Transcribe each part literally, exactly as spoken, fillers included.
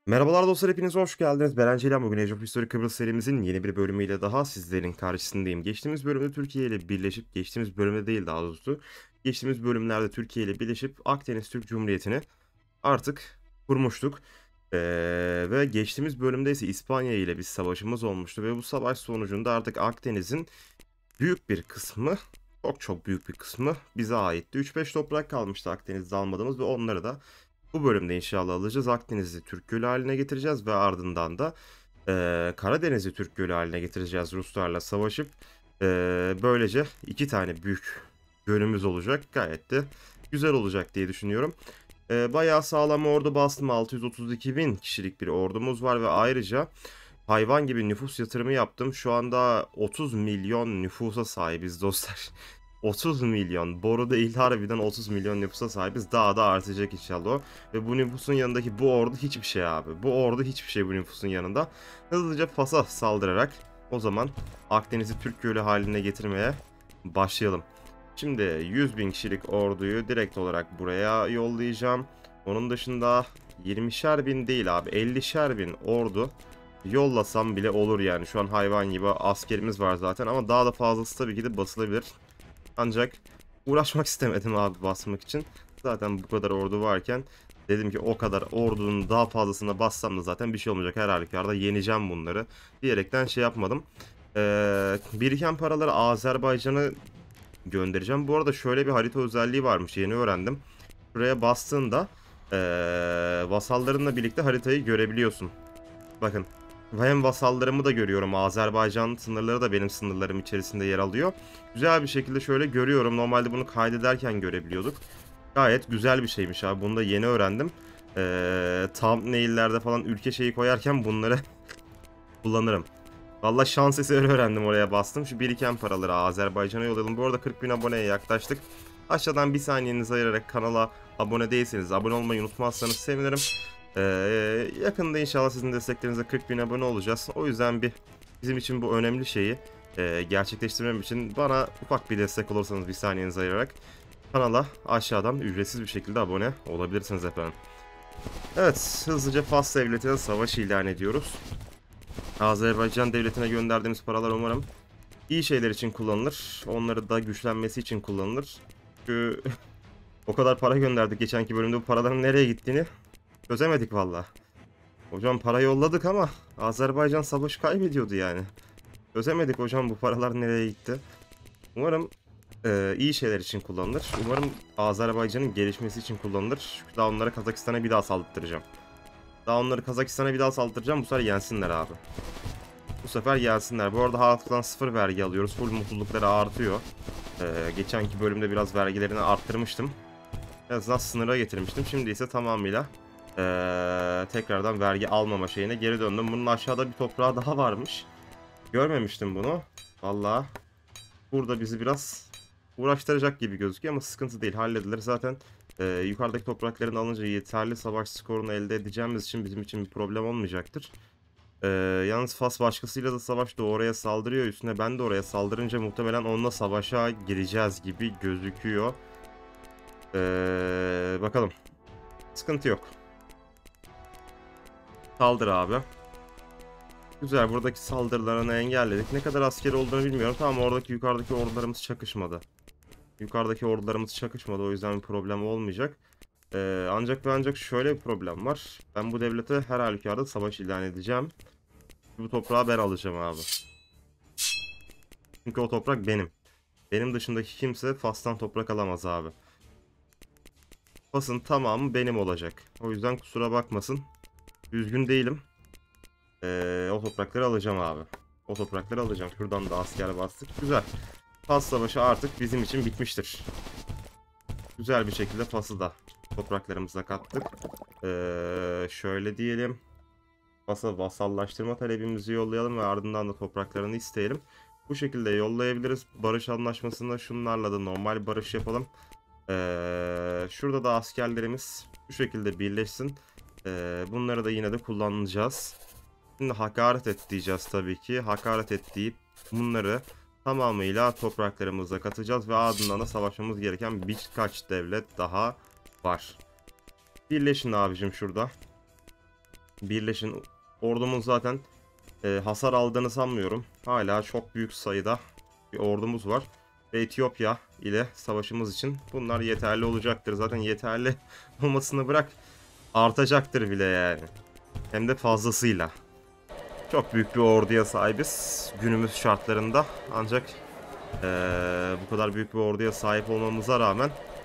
Merhabalar dostlar, hepiniz hoş geldiniz. Ben Ceylan. Bugün Age of History Kıbrıs serimizin yeni bir bölümüyle daha sizlerin karşısındayım. Geçtiğimiz bölümde Türkiye ile birleşip, geçtiğimiz bölümde değil daha doğrusu, geçtiğimiz bölümlerde Türkiye ile birleşip Akdeniz Türk Cumhuriyeti'ni artık kurmuştuk. Ee, ve geçtiğimiz bölümde ise İspanya ile bir savaşımız olmuştu ve bu savaş sonucunda artık Akdeniz'in büyük bir kısmı, çok çok büyük bir kısmı bize aitti. üç beş toprak kalmıştı Akdeniz'de almadığımız ve onları da bu bölümde inşallah alacağız. Akdeniz'i Türk Gölü haline getireceğiz ve ardından da e, Karadeniz'i Türk Gölü haline getireceğiz Ruslarla savaşıp. E, böylece iki tane büyük gölümüz olacak. Gayet de güzel olacak diye düşünüyorum. E, bayağı sağlam ordu bastım. altı yüz otuz iki bin kişilik bir ordumuz var ve ayrıca hayvan gibi nüfus yatırımı yaptım. Şu anda otuz milyon nüfusa sahibiz dostlar. otuz milyon. Boru değil, harbiden otuz milyon nüfusa sahibiz. Daha da artacak inşallah o. Ve bu nüfusun yanındaki bu ordu hiçbir şey abi. Bu ordu hiçbir şey bu nüfusun yanında. Hızlıca Fas'a saldırarak o zaman Akdeniz'i Türk Gölü haline getirmeye başlayalım. Şimdi yüz bin kişilik orduyu direkt olarak buraya yollayacağım. Onun dışında yirmişer bin değil abi, ellişer bin ordu yollasam bile olur yani. Şu an hayvan gibi askerimiz var zaten ama daha da fazlası tabii ki de basılabilir. Ancak uğraşmak istemedim abi basmak için. Zaten bu kadar ordu varken dedim ki o kadar ordunun daha fazlasına bassam da zaten bir şey olmayacak. Her halükarda yeneceğim bunları diyerekten şey yapmadım. Ee, biriken paraları Azerbaycan'a göndereceğim. Bu arada şöyle bir harita özelliği varmış, yeni öğrendim. Şuraya bastığında ee, vasallarınla birlikte haritayı görebiliyorsun. Bakın. Hem vasallarımı da görüyorum. Azerbaycan sınırları da benim sınırlarım içerisinde yer alıyor. Güzel bir şekilde şöyle görüyorum. Normalde bunu kaydederken görebiliyorduk. Gayet güzel bir şeymiş abi. Bunu da yeni öğrendim. Ee, thumbnail'lerde falan ülke şeyi koyarken bunları kullanırım. Valla şans eseri öğrendim, oraya bastım. Şu biriken paraları Azerbaycan'a yollayalım. Bu arada kırk bin aboneye yaklaştık. Aşağıdan bir saniyenizi ayırarak kanala abone değilseniz abone olmayı unutmazsanız sevinirim. Ee, yakında inşallah sizin desteklerinizle kırk bin abone olacağız. O yüzden bir bizim için bu önemli şeyi e, gerçekleştirmem için bana ufak bir destek olursanız bir saniyenizi ayırarak kanala aşağıdan ücretsiz bir şekilde abone olabilirsiniz efendim. Evet, hızlıca Fas devletine savaş ilan ediyoruz. Azerbaycan devletine gönderdiğimiz paralar umarım iyi şeyler için kullanılır. Onları da güçlenmesi için kullanılır. Çünkü o kadar para gönderdik geçenki bölümde, bu paraların nereye gittiğini çözemedik valla. Hocam para yolladık ama Azerbaycan savaşı kaybediyordu yani. Çözemedik hocam, bu paralar nereye gitti. Umarım e, iyi şeyler için kullanılır. Umarım Azerbaycan'ın gelişmesi için kullanılır. Çünkü daha onları Kazakistan'a bir daha saldırtacağım. Daha onları Kazakistan'a bir daha saldıracağım. Bu sefer yensinler abi. Bu sefer gelsinler. Bu arada halktan sıfır vergi alıyoruz. Full mutlulukları artıyor. Ee, geçenki bölümde biraz vergilerini arttırmıştım. En azından sınıra getirmiştim. Şimdi ise tamamıyla ee, tekrardan vergi almama şeyine geri döndüm. Bunun aşağıda bir toprağı daha varmış. Görmemiştim bunu. Vallahi burada bizi biraz uğraştıracak gibi gözüküyor ama sıkıntı değil. Halledilir. Zaten ee, yukarıdaki toprakların alınca yeterli savaş skorunu elde edeceğimiz için bizim için bir problem olmayacaktır. Ee, yalnız Fas başkasıyla da savaşta oraya saldırıyor. Üstüne ben de oraya saldırınca muhtemelen onunla savaşa gireceğiz gibi gözüküyor. Ee, bakalım. Sıkıntı yok. Saldır abi. Güzel, buradaki saldırılarını engelledik. Ne kadar asker olduğunu bilmiyorum. Tamam, oradaki yukarıdaki ordularımız çakışmadı. Yukarıdaki ordularımız çakışmadı. O yüzden bir problem olmayacak. Ee, ancak ve ancak şöyle bir problem var. Ben bu devlete her halükarda savaş ilan edeceğim. Bu toprağı ben alacağım abi. Çünkü o toprak benim. Benim dışındaki kimse Fas'tan toprak alamaz abi. Fas'ın tamamı benim olacak. O yüzden kusura bakmasın. Üzgün değilim. Ee, o toprakları alacağım abi. O toprakları alacağım. Şuradan da asker bastık. Güzel. Fas savaşı artık bizim için bitmiştir. Güzel bir şekilde Fas'ı da topraklarımıza kattık. Ee, şöyle diyelim. Fas'a vasallaştırma talebimizi yollayalım ve ardından da topraklarını isteyelim. Bu şekilde yollayabiliriz. Barış anlaşmasında şunlarla da normal barış yapalım. Ee, şurada da askerlerimiz bu şekilde birleşsin. Ee, bunları da yine de kullanacağız. Şimdi hakaret et diyeceğiz tabii ki. Hakaret et deyip bunları tamamıyla topraklarımıza katacağız ve ardından da savaşmamız gereken birkaç devlet daha var. Birleşin abicim şurada. Birleşin. Ordumuz zaten e, hasar aldığını sanmıyorum. Hala çok büyük sayıda bir ordumuz var. Ve Etiyopya ile savaşımız için bunlar yeterli olacaktır. Zaten yeterli olmasını bırak, artacaktır bile yani. Hem de fazlasıyla. Çok büyük bir orduya sahibiz günümüz şartlarında. Ancak ee, bu kadar büyük bir orduya sahip olmamıza rağmen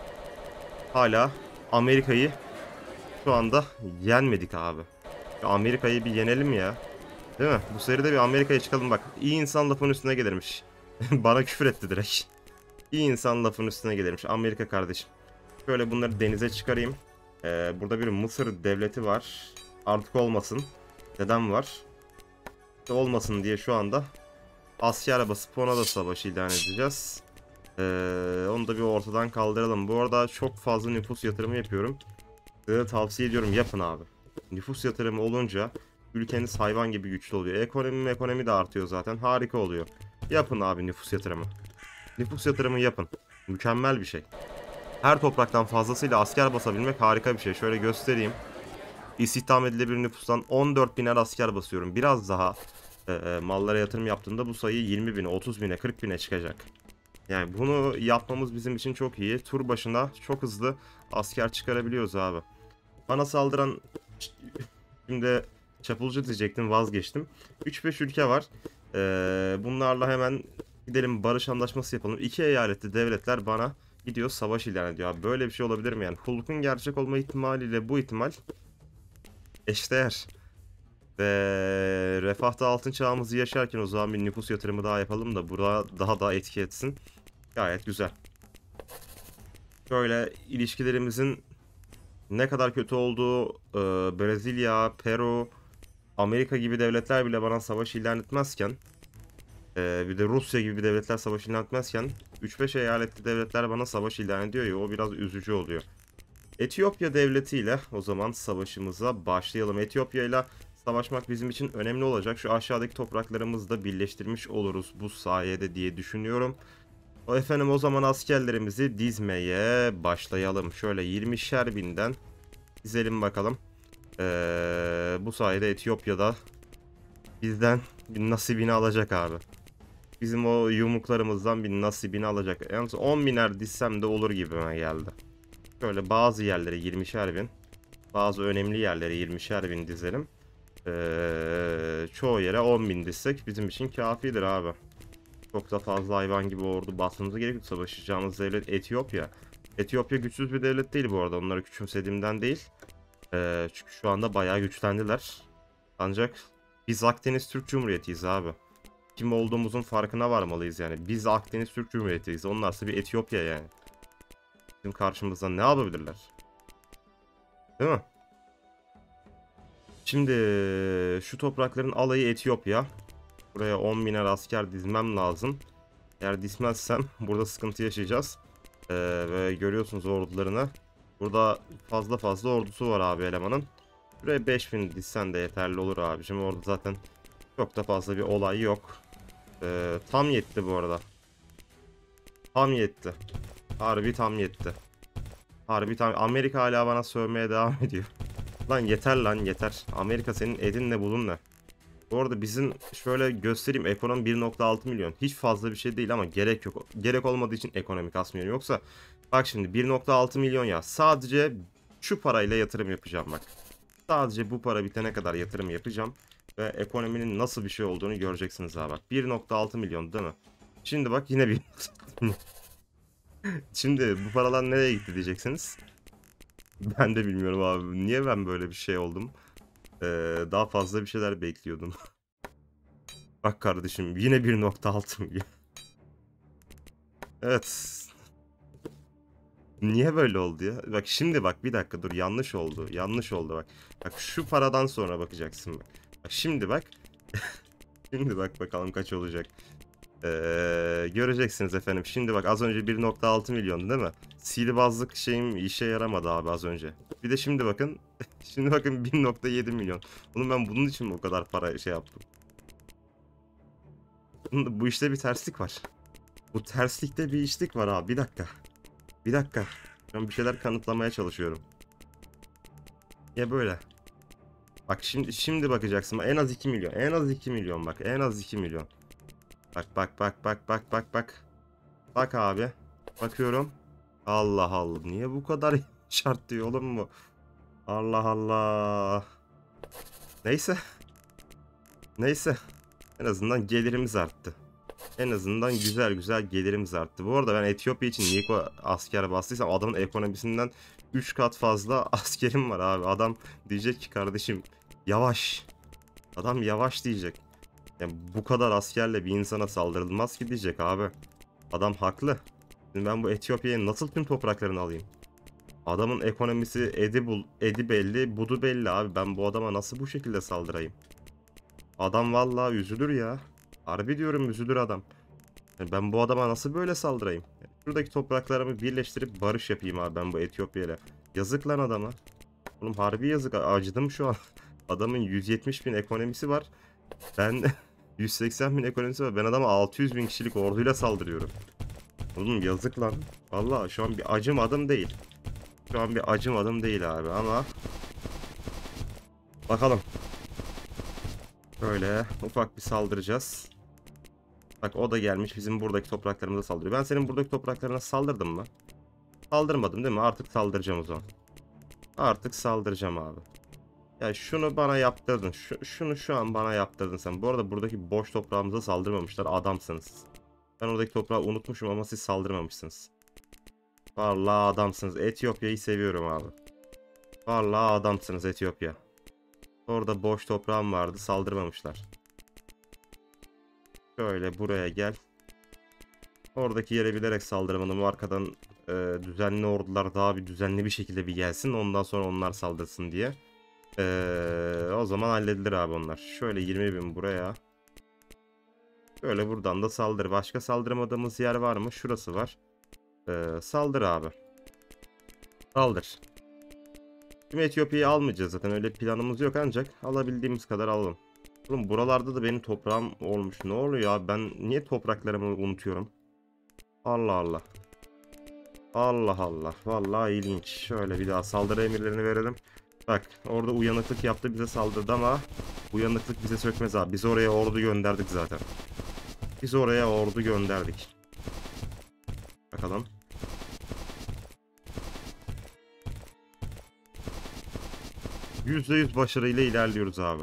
hala Amerika'yı şu anda yenmedik abi. Amerika'yı bir yenelim ya. Değil mi? Bu seride bir Amerika'ya çıkalım bak. İyi insan lafın üstüne gelirmiş. Bana küfür etti direkt. İyi insan lafın üstüne gelirmiş. Amerika kardeşim. Şöyle bunları denize çıkarayım. Ee, burada bir Mısır devleti var. Artık olmasın. Neden var? İşte olmasın diye şu anda Asya arabası Ponada Savaşı ilan edeceğiz. Ee, onu da bir ortadan kaldıralım. Bu arada çok fazla nüfus yatırımı yapıyorum. Size de tavsiye ediyorum, yapın abi. Nüfus yatırımı olunca ülkeniz hayvan gibi güçlü oluyor. Ekonomi ekonomi de artıyor zaten. Harika oluyor. Yapın abi nüfus yatırımı. Nüfus yatırımı yapın. Mükemmel bir şey. Her topraktan fazlasıyla asker basabilmek harika bir şey. Şöyle göstereyim. İstihdam edilebilir nüfustan on dört biner asker basıyorum. Biraz daha e, e, mallara yatırım yaptığında bu sayı yirmi bine, otuz bine, kırk bine çıkacak. Yani bunu yapmamız bizim için çok iyi. Tur başına çok hızlı asker çıkarabiliyoruz abi. Bana saldıran, şimdi çapulcu diyecektim, vazgeçtim. üç beş ülke var. Ee, bunlarla hemen gidelim, barış anlaşması yapalım. İki eyaletli devletler bana gidiyor savaş ilan ediyor. Abi böyle bir şey olabilir mi yani? Hulk'un gerçek olma ihtimaliyle bu ihtimal eşdeğer. Ve refahta altın çağımızı yaşarken o zaman bir nüfus yatırımı daha yapalım da burada daha da etki etsin. Gayet güzel. Şöyle ilişkilerimizin ne kadar kötü olduğu, e, Brezilya, Peru, Amerika gibi devletler bile bana savaş ilan etmezken, e, bir de Rusya gibi devletler savaş ilan etmezken üç beş eyaletli devletler bana savaş ilan ediyor ya, o biraz üzücü oluyor. Etiyopya devleti ile o zaman savaşımıza başlayalım. Etiyopya ile savaşmak bizim için önemli olacak. Şu aşağıdaki topraklarımızı da birleştirmiş oluruz bu sayede diye düşünüyorum. O efendim, o zaman askerlerimizi dizmeye başlayalım. Şöyle yirmişer binden dizelim bakalım. Ee, bu sayede Etiyopya'da bizden bir nasibini alacak abi. Bizim o yumruklarımızdan bir nasibini alacak. Yalnız on biner dizsem de olur gibime geldi. Şöyle bazı yerlere yirmişer bin, bazı önemli yerlere yirmişer bin dizelim. Ee, çoğu yere on bin dizsek bizim için kafidir abi. Çok da fazla hayvan gibi ordu basmamıza gerek yok. Savaşacağımız devlet Etiyopya. Etiyopya güçsüz bir devlet değil bu arada. Onları küçümsediğimden değil. Ee, çünkü şu anda bayağı güçlendiler. Ancak biz Akdeniz Türk Cumhuriyeti'yiz abi. Kim olduğumuzun farkına varmalıyız yani. Biz Akdeniz Türk Cumhuriyeti'yiz. Onlarsa bir Etiyopya yani. Bizim karşımızda ne yapabilirler? Değil mi? Şimdi şu toprakların alayı Etiyopya. Buraya on biner asker dizmem lazım. Eğer dizmezsem burada sıkıntı yaşayacağız. Ee, ve görüyorsunuz ordularını. Burada fazla fazla ordusu var abi elemanın. Buraya beş bin dizsen de yeterli olur abi. Şimdi orada zaten çok da fazla bir olay yok. Ee, tam yetti bu arada. Tam yetti. Harbi tam yetti. Harbi tam. Amerika hala bana sövmeye devam ediyor. Lan yeter lan yeter. Amerika senin edinle bulunla. Bu arada bizim şöyle göstereyim, ekonomi bir nokta altı milyon. Hiç fazla bir şey değil ama gerek yok. Gerek olmadığı için ekonomi kasmıyorum. Yoksa bak şimdi bir nokta altı milyon ya. Sadece şu parayla yatırım yapacağım bak. Sadece bu para bitene kadar yatırım yapacağım. Ve ekonominin nasıl bir şey olduğunu göreceksiniz abi bak. bir nokta altı milyon değil mi? Şimdi bak yine bir Şimdi bu paralar nereye gitti diyeceksiniz. Ben de bilmiyorum abi. Niye ben böyle bir şey oldum? Ee, daha fazla bir şeyler bekliyordum. Bak kardeşim yine bir nokta altı milyon. Evet. Niye böyle oldu ya? Bak şimdi bak, bir dakika dur, yanlış oldu. Yanlış oldu bak. Bak şu paradan sonra bakacaksın bak. Bak şimdi bak. Şimdi bak bakalım kaç olacak. Ee, göreceksiniz efendim. Şimdi bak, az önce bir nokta altı milyon değil mi? Sihirbazlık şeyim işe yaramadı abi az önce. Bir de şimdi bakın. Şimdi bakın bir nokta yedi milyon. Bunu ben bunun için mi o kadar para şey yaptım? Bu işte bir terslik var. Bu terslikte bir işlik var abi. Bir dakika. Bir dakika. Ben bir şeyler kanıtlamaya çalışıyorum. Ya böyle. Bak şimdi şimdi bakacaksın. En az iki milyon. En az iki milyon bak. En az iki milyon. Bak bak bak bak bak bak bak. Bak abi. Bakıyorum. Allah Allah. Niye bu kadar şart diyor oğlum bu? Allah Allah. Neyse. Neyse. En azından gelirimiz arttı. En azından güzel güzel gelirimiz arttı. Bu arada ben Etiyopya için niye ko- asker bastıysam adamın ekonomisinden üç kat fazla askerim var abi. Adam diyecek ki kardeşim yavaş. Adam yavaş diyecek. Yani bu kadar askerle bir insana saldırılmaz ki diyecek abi. Adam haklı. Şimdi ben bu Etiyopya'ya nasıl tüm topraklarını alayım? Adamın ekonomisi edi, bul, edi belli, budu belli abi. Ben bu adama nasıl bu şekilde saldırayım? Adam vallahi üzülür ya. Harbi diyorum üzülür adam. Yani ben bu adama nasıl böyle saldırayım? Şuradaki topraklarımı birleştirip barış yapayım abi ben bu Etiyopya ile. Yazık lan adama. Oğlum harbi yazık. Acıdım şu an. Adamın yüz yetmiş bin ekonomisi var. Ben yüz seksen bin ekonomisi var. Ben adama altı yüz bin kişilik orduyla saldırıyorum. Oğlum yazık lan. Vallahi şu an bir acımadım değil. Şu an bir acımadım değil abi ama bakalım. Böyle ufak bir saldıracağız. Bak o da gelmiş bizim buradaki topraklarımıza saldırıyor. Ben senin buradaki topraklarına saldırdım mı? Saldırmadım değil mi? Artık saldıracağım o zaman. Artık saldıracağım abi. Ya şunu bana yaptırdın. Şu, şunu şu an bana yaptırdın sen. Bu arada buradaki boş toprağımıza saldırmamışlar. Adamsınız. Ben oradaki toprağı unutmuşum ama siz saldırmamışsınız. Vallahi adamsınız. Etiyopya'yı seviyorum abi. Vallahi adamsınız Etiyopya. Orada boş toprağım vardı. Saldırmamışlar. Şöyle buraya gel. Oradaki yere bilerek saldırmadım. Arkadan e, düzenli ordular daha bir düzenli bir şekilde bir gelsin. Ondan sonra onlar saldırsın diye. E, o zaman halledilir abi onlar. Şöyle yirmi bin buraya. Şöyle buradan da saldır. Başka saldıramadığımız yer var mı? Şurası var. E, saldır abi. Saldır. Tüm Etiyopya'yı almayacağız zaten. Öyle planımız yok ancak alabildiğimiz kadar alalım. Oğlum buralarda da benim toprağım olmuş. Ne oluyor ya? Ben niye topraklarımı unutuyorum? Allah Allah. Allah Allah. Vallahi ilginç. Şöyle bir daha saldırı emirlerini verelim. Bak orada uyanıklık yaptı bize saldırdı ama uyanıklık bize sökmez abi. Biz oraya ordu gönderdik zaten. Biz oraya ordu gönderdik. Bakalım. yüzde yüz başarıyla ilerliyoruz abi.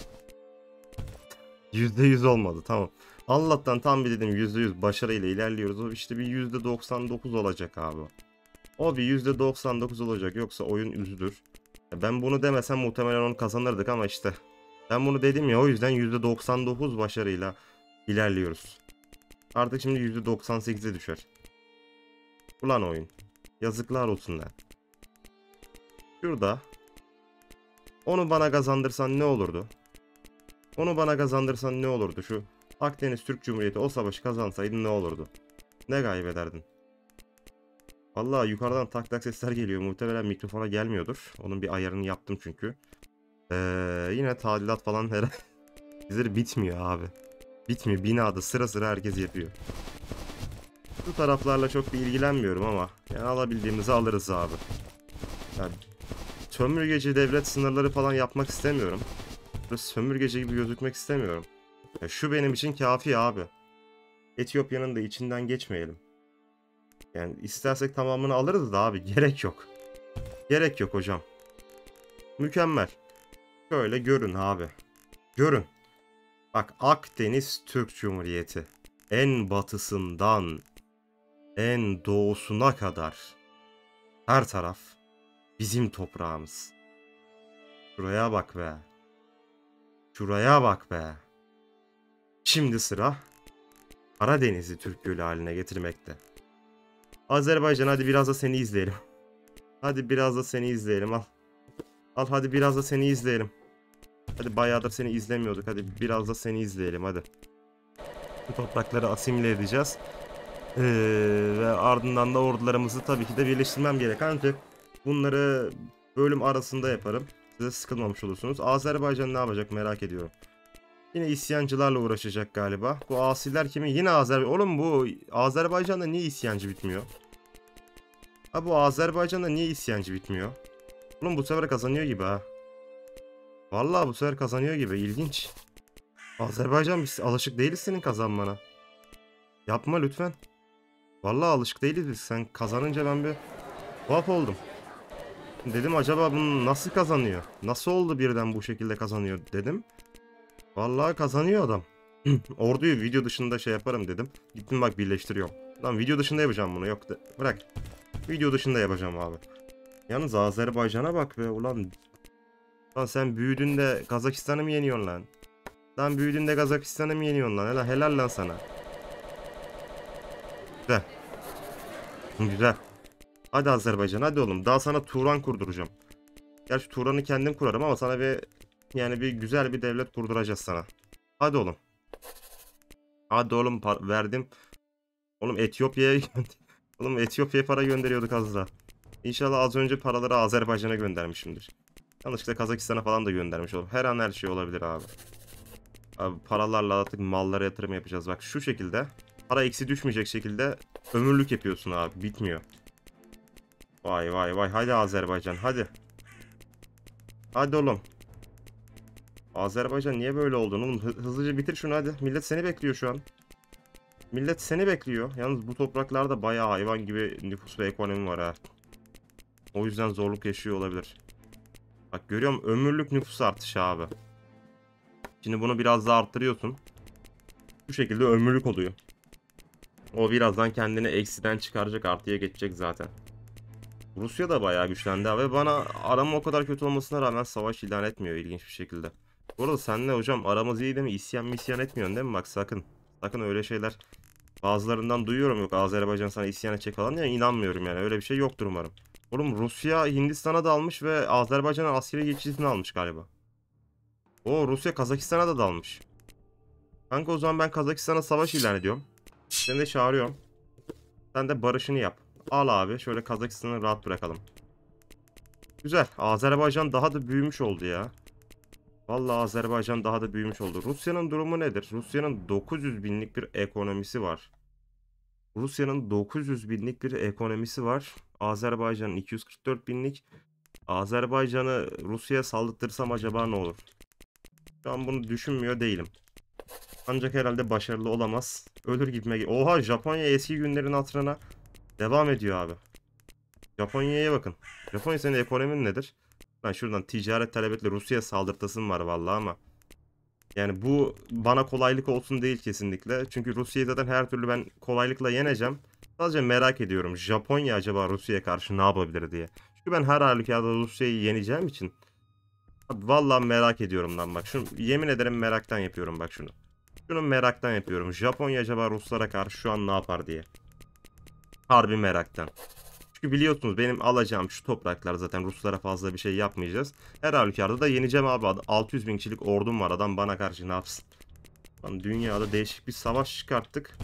yüzde yüz olmadı tamam. Allah'tan tam bir dedim yüzde yüz başarıyla ilerliyoruz. O işte bir yüzde doksan dokuz olacak abi. O bir yüzde doksan dokuz olacak yoksa oyun üzülür. Ben bunu demesem muhtemelen onu kazanırdık ama işte. Ben bunu dedim ya o yüzden yüzde doksan dokuz başarıyla ilerliyoruz. Artık şimdi yüzde doksan sekize düşer. Ulan oyun. Yazıklar olsun lan. Şurada. Onu bana kazandırsan ne olurdu? Onu bana kazandırsan ne olurdu şu? Akdeniz Türk Cumhuriyeti o savaşı kazansaydın ne olurdu? Ne kaybederdin? Vallahi yukarıdan tak tak sesler geliyor. Muhtemelen mikrofona gelmiyordur. Onun bir ayarını yaptım çünkü. Ee, yine tadilat falan her bizleri bitmiyor abi. Bitmiyor. Binada sıra sıra herkes yapıyor. Bu taraflarla çok bir ilgilenmiyorum ama yani alabildiğimizi alırız abi. Yani sömürgeci devlet sınırları falan yapmak istemiyorum. Burası sömürgeci gibi gözükmek istemiyorum. Ya şu benim için kafi abi. Etiyopya'nın da içinden geçmeyelim. Yani istersek tamamını alırız da abi gerek yok. Gerek yok hocam. Mükemmel. Şöyle görün abi. Görün. Bak Akdeniz Türk Cumhuriyeti. En batısından en doğusuna kadar her taraf bizim toprağımız. Şuraya bak be. Şuraya bak be. Şimdi sıra Karadeniz'i Türk Gölü haline getirmekte. Azerbaycan hadi biraz da seni izleyelim. Hadi biraz da seni izleyelim al. Al hadi biraz da seni izleyelim. Hadi bayağıdır seni izlemiyorduk. Hadi biraz da seni izleyelim hadi. Bu toprakları asimile edeceğiz. Ee, ve ardından da ordularımızı tabii ki de birleştirmem gerek. Ancak bunları bölüm arasında yaparım. Size sıkılmamış olursunuz. Azerbaycan ne yapacak merak ediyorum. Yine isyancılarla uğraşacak galiba. Bu asiler kimi? Yine Azerbaycan. Oğlum bu Azerbaycan'da niye isyancı bitmiyor? Ha bu Azerbaycan'da niye isyancı bitmiyor? Oğlum bu sefer kazanıyor gibi ha. Vallahi bu sefer kazanıyor gibi. İlginç. Azerbaycan biz alışık değiliz senin kazanmana. Yapma lütfen. Vallahi alışık değiliz biz. Sen kazanınca ben bir tuhaf oldum. Dedim acaba bunu nasıl kazanıyor? Nasıl oldu birden bu şekilde kazanıyor dedim. Vallahi kazanıyor adam. Orduyu video dışında şey yaparım dedim. Gittim bak birleştiriyorum. Lan video dışında yapacağım bunu. Yok de. Bırak. Video dışında yapacağım abi. Yalnız Azerbaycan'a bak be ulan. Lan sen büyüdün de Kazakistan'ı mı yeniyorsun lan? Lan büyüdün de Kazakistan'ı mı yeniyorsun lan? Helal, helal lan sana. Güzel. Güzel. Hadi Azerbaycan hadi oğlum. Daha sana Turan kurduracağım. Gerçi Turan'ı kendim kurarım ama sana bir yani bir güzel bir devlet kurduracağız sana. Hadi oğlum. Hadi oğlum verdim. Oğlum Etiyopya'ya oğlum Etiyopya'ya para gönderiyorduk az daha. İnşallah az önce paraları Azerbaycan'a göndermişimdir. Yanlışlıkla Kazakistan'a falan da göndermiş olurum. Her an her şey olabilir abi. Abi paralarla artık mallara yatırım yapacağız. Bak şu şekilde. Para eksi düşmeyecek şekilde ömürlük yapıyorsun abi. Bitmiyor. Vay vay vay. Hadi Azerbaycan hadi. Hadi oğlum. Azerbaycan niye böyle oldun oğlum? Hı- hızlıca bitir şunu hadi. Millet seni bekliyor şu an. Millet seni bekliyor. Yalnız bu topraklarda bayağı hayvan gibi nüfus ve ekonomi var ha. O yüzden zorluk yaşıyor olabilir. Bak görüyorum ömürlük nüfus artışı abi. Şimdi bunu biraz daha arttırıyorsun. Bu şekilde ömürlük oluyor. O birazdan kendini eksiden çıkaracak artıya geçecek zaten. Rusya da bayağı güçlendi ve bana aramın o kadar kötü olmasına rağmen savaş ilan etmiyor ilginç bir şekilde. Bu arada senle hocam aramız iyi değil mi? İsyan misyan etmiyorsun değil mi? Bak sakın. Sakın öyle şeyler. Bazılarından duyuyorum yok Azerbaycan sana isyan edecek falan ya inanmıyorum yani öyle bir şey yoktur umarım. Oğlum Rusya Hindistan'a dalmış ve Azerbaycan'a askeri geçiş izni almış galiba. O Rusya Kazakistan'a da dalmış. Kanka o zaman ben Kazakistan'a savaş ilan ediyorum. Seni de çağırıyorum. Sen de barışını yap. Al abi şöyle Kazakistan'ı rahat bırakalım. Güzel. Azerbaycan daha da büyümüş oldu ya. Vallahi Azerbaycan daha da büyümüş oldu. Rusya'nın durumu nedir? Rusya'nın dokuz yüz binlik bir ekonomisi var. Rusya'nın dokuz yüz binlik bir ekonomisi var. Azerbaycan'ın iki yüz kırk dört binlik. Azerbaycan'ı Rusya'ya saldırtırsam acaba ne olur? Şu an bunu düşünmüyor değilim. Ancak herhalde başarılı olamaz. Ölür gibime gel- Oha Japonya eski günlerin hatırına devam ediyor abi. Japonya'ya bakın. Japonya senin ekonomin nedir? Ben şuradan ticaret talebetle Rusya'ya saldırtasım var vallahi ama. Yani bu bana kolaylık olsun değil kesinlikle. Çünkü Rusya'yı zaten her türlü ben kolaylıkla yeneceğim. Sadece merak ediyorum. Japonya acaba Rusya'ya karşı ne yapabilir diye. Çünkü ben her halükarda Rusya'yı yeneceğim için. Abi vallahi merak ediyorum lan bak. Şunu, yemin ederim meraktan yapıyorum bak şunu. Şunu meraktan yapıyorum. Japonya acaba Ruslara karşı şu an ne yapar diye. Harbi meraktan. Çünkü biliyorsunuz benim alacağım şu topraklar zaten Ruslara fazla bir şey yapmayacağız. Her halükarda da yeneceğim abi. altı yüz bin kişilik ordum var adam bana karşı ne yapsın. Lan dünyada değişik bir savaş çıkarttık.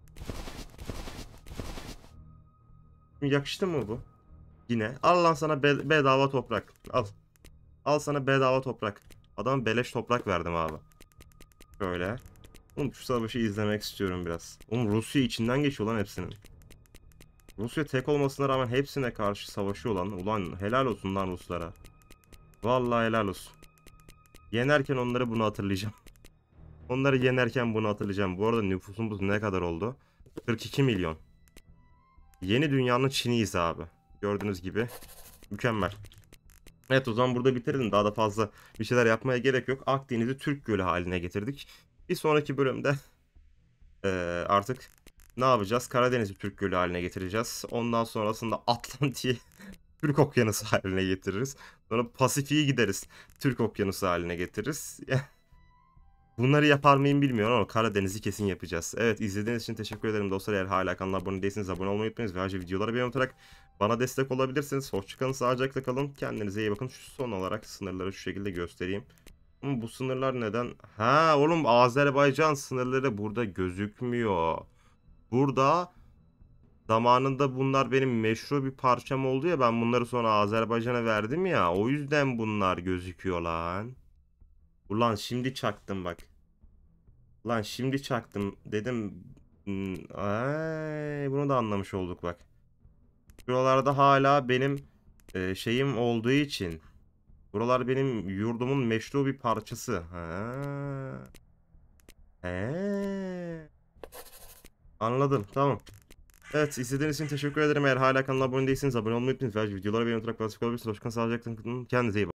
Yakıştı mı bu? Yine. Al lan sana be bedava toprak. Al. Al sana bedava toprak. Adama beleş toprak verdim abi. Şöyle. Oğlum şu savaşı izlemek istiyorum biraz. Oğlum Rusya içinden geçiyor lan hepsinin. Rusya tek olmasına rağmen hepsine karşı savaşıyor lan. Ulan helal olsun lan Ruslara. Vallahi helal olsun. Yenerken onları bunu hatırlayacağım. Onları yenerken bunu hatırlayacağım. Bu arada nüfusumuz ne kadar oldu? kırk iki milyon. Yeni dünyanın Çin'iyiz abi. Gördüğünüz gibi. Mükemmel. Evet o zaman burada bitirelim. Daha da fazla bir şeyler yapmaya gerek yok. Akdeniz'i Türk Gölü haline getirdik. Bir sonraki bölümde eee, artık ne yapacağız? Karadeniz'i Türk Gölü haline getireceğiz. Ondan sonrasında Atlantik'i Türk Okyanusu haline getiririz. Sonra Pasifik'i gideriz. Türk Okyanusu haline getiririz. Bunları yapar mıyım bilmiyorum ama Karadeniz'i kesin yapacağız. Evet izlediğiniz için teşekkür ederim dostlar. Eğer hala kanala abone değilseniz abone olmayı unutmayınız. Ve ayrıca videoları beğeni atarak bana destek olabilirsiniz. Hoşçakalın, sağlıcakla kalın. Kendinize iyi bakın. Şu son olarak sınırları şu şekilde göstereyim. Ama bu sınırlar neden? Ha oğlum Azerbaycan sınırları burada gözükmüyor. Burada zamanında bunlar benim meşru bir parçam oldu ya ben bunları sonra Azerbaycan'a verdim ya. O yüzden bunlar gözüküyor lan. Ulan şimdi çaktım bak. Lan şimdi çaktım dedim. Hmm, Ay, bunu da anlamış olduk bak. Şuralarda hala benim e, şeyim olduğu için. Buralar benim yurdumun meşru bir parçası. Ha. He. Anladım. Tamam. Evet, izlediğiniz için teşekkür ederim. Eğer hala kanala abone değilseniz abone olmayı unutmayın. Ve videolara beğeni olarak basıp olabilirsiniz. Hoşçakalın, sağlıcakla kalın. Kendinize iyi bakın.